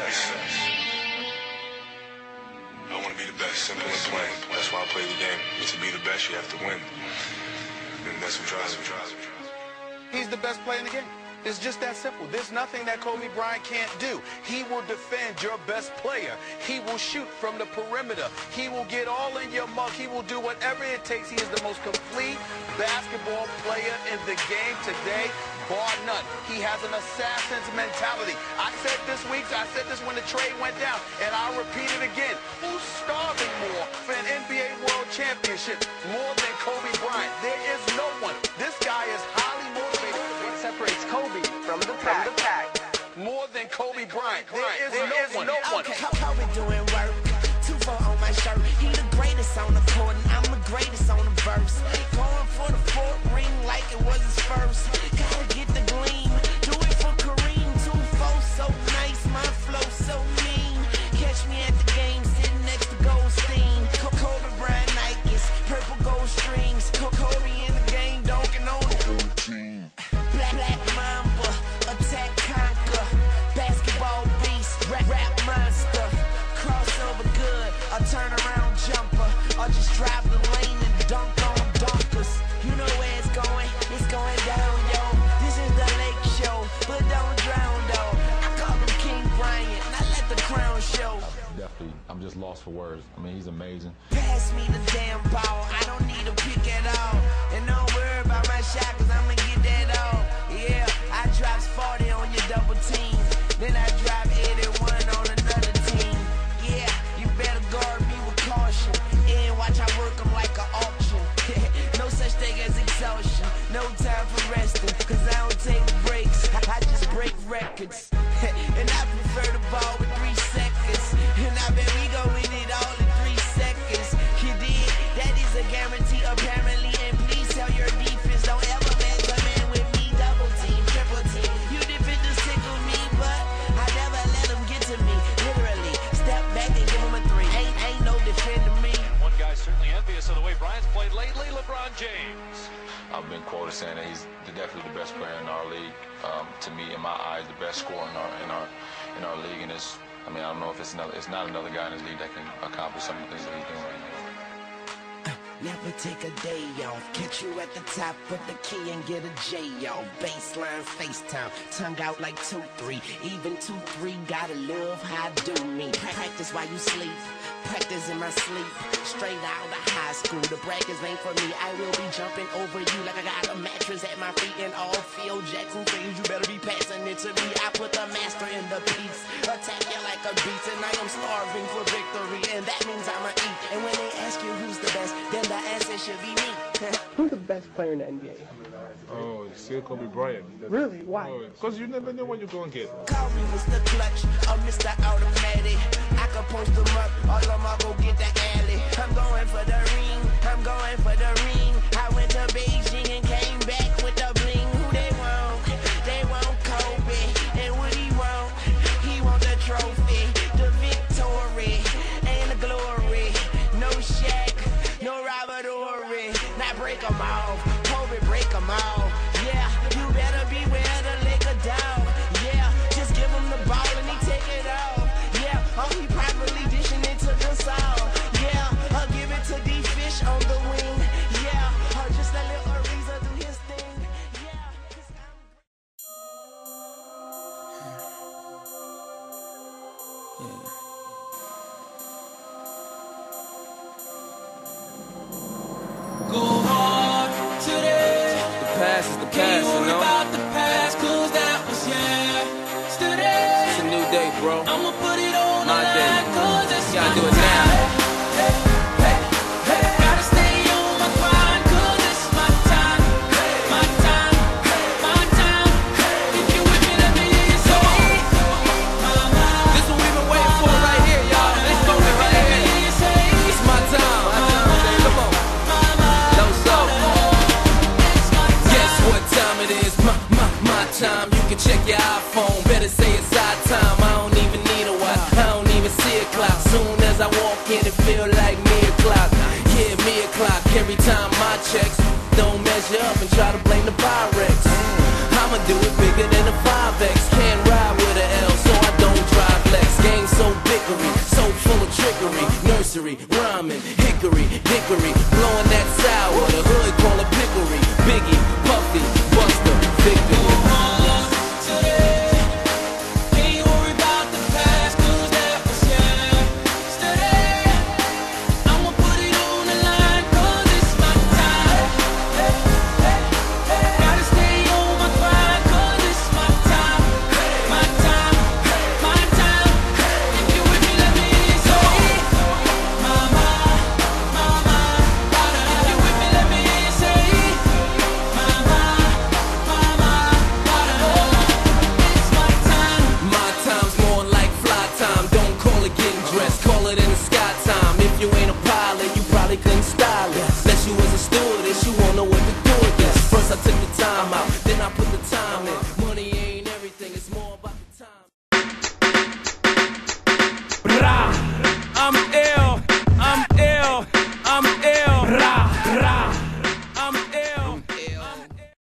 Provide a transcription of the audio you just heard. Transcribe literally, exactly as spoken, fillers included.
best. I want to be the best, simple and plain. That's why I play the game. To be the best, you have to win. And that's what drives me. He's the best player in the game. It's just that simple. There's nothing that Kobe Bryant can't do. He will defend your best player. He will shoot from the perimeter. He will get all in your mug. He will do whatever it takes. He is the most complete basketball player in the game today, bar none. He has an assassin's mentality. I said this week, I said this when the trade went down, and I'll repeat it again. Who's starving more for an N B A World Championship more than Kobe Bryant? There is no one. This guy is highly motivated. What separates Kobe from the pack? From the pack. More than Kobe Bryant. There is there no is one. No one. Okay, Kobe doing work. Two four on my shirt. He the greatest on the court, and I'm the greatest on the verse. Going for the fourth ring like it was his first. Gotta get the gleam. Do it for Kareem. Two four so nice, my flow so mean. Catch me at the game, sitting next to Goldstein. Kobe Bryant Nikes, purple gold strings. Kobe in the game, dunking on the whole team. Black, black Mamba, attack conquer. Basketball beast, rap, rap monster. Crossover good, a turnaround jumper. Or just drive the lane and dunk on dunkers. You know where it's going, it's going down, yo. This is the Lake Show, but don't drown, though. I call him King Bryant, not let the crown show. Definitely, I'm just lost for words. I mean, he's amazing. Pass me the damn ball, I don't need a pick at all. And don't worry about my shot, cause I'ma get that all. Yeah, I drops forty on your double team. Then I drop eighty-one on another team. Yeah, you better guard me with caution. And watch I work them like an auction. No such thing as exhaustion. No time for resting, cause I don't take breaks. I just break records. And I prefer the ball with three seconds. And I bet we go win it all in three seconds. You did, that is a guarantee apparently. And please tell your defense, don't ever man come in with me. Double team, triple team. You defenders tickle me, but I never let them get to me. Literally, step back and give them a three. Ain't, ain't no defending me. One guy's certainly envious of the way Bryant's played lately, LeBron James. I've been quoted saying that he's definitely the best player in our league. Um, to me, in my eyes, the best scorer in our in our in our league. And it's, I mean, I don't know if it's another, it's not another guy in this league that can accomplish some of the things that he's doing right now. Never take a day off. Catch you at the top of the key and get a J off. Baseline FaceTime, tongue out like two three. Even two three, gotta love how I do me. Practice while you sleep, practice in my sleep. Straight out of high school, the brackets ain't for me. I will be jumping over you like I got a mattress at my feet. And all Phil Jackson things, you better be passing it to me. I put the master in the piece, attack you like a beast. And I am starving for victory, and that means I'ma eat. And when they ask you who's the best, then the answer should be me. Who's the best player in the N B A? Oh, it's still Kobe Bryant. Really? Why? Because oh, you never know what you're going to get. Call me Mister Clutch or Mister Automatic. I can post them up, all of them go get the alley. I'm going for the ring, I'm going for the ring. I went to Beijing and came back with the bling. Who they want? They want Kobe. And what he want? He want the trophy, the victory, and the glory. No Shaq, no Robert Horry. Now break them off, Kobe break them off. Yeah, you better beware the liquor dog. Yeah, just give him the ball and he take it off. Yeah, oh he privately dishing it to the all. Yeah, I'll give it to D-Fish on the wing. Yeah, or just let little Ariza do his thing. Yeah, cause I'm... Yeah. Go hard today. The past is the past, Can't you worry know. about the past, cause that was yesterday. It's a new day, bro. I'ma put it on My the day. line, cause it's You gotta my do it now. time. Hey, hey, hey, hey. Gotta stay on my grind, cause it's my time. My time, my time. If you with me, let me hear you say it. This what we've been waiting for right here, y'all. Let's go Let right me here. hear you say it. It's my time. Come on. No, so. Guess what time it is? My, my, my time. You can check your iPhone. Better say it's our time. I don't even need a watch. I don't even see a clock. Soon as I walk in, it feel like me o'clock. Yeah, me o'clock. Every time my checks don't measure up and try to blame the Pyrex. I'ma do it bigger than a five X. Can't ride with a L, so I don't drive Lex. hickory, so full of trickery, nursery, rhyming, hickory, dickory, blowing that sour, the hood call a pickery, Biggie, Puffy, Buster, Victory.